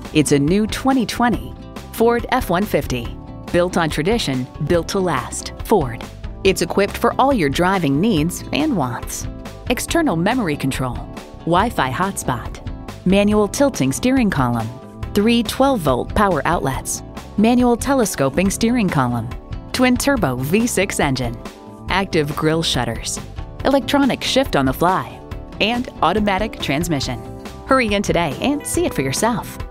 It's a new 2020 Ford F-150. Built on tradition, built to last. Ford. It's equipped for all your driving needs and wants. External memory control, Wi-Fi hotspot, manual tilting steering column, 3 12-volt power outlets, manual telescoping steering column, twin-turbo V6 engine, active grille shutters, electronic shift on the fly, and automatic transmission. Hurry in today and see it for yourself.